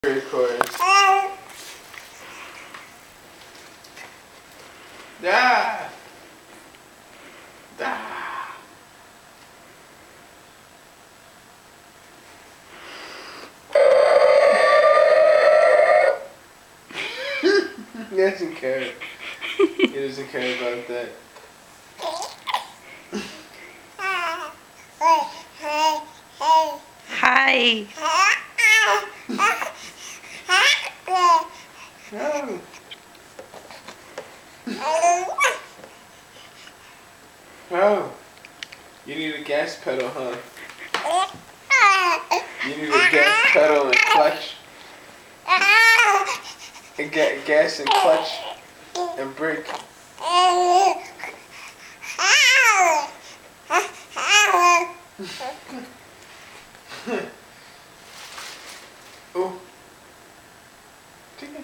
Record. Ah! Ah! He doesn't care. He doesn't care about that. Hi. No. Oh. You need a gas pedal, huh? You need a gas pedal and clutch. And get gas and clutch and brake. Oh. Take it.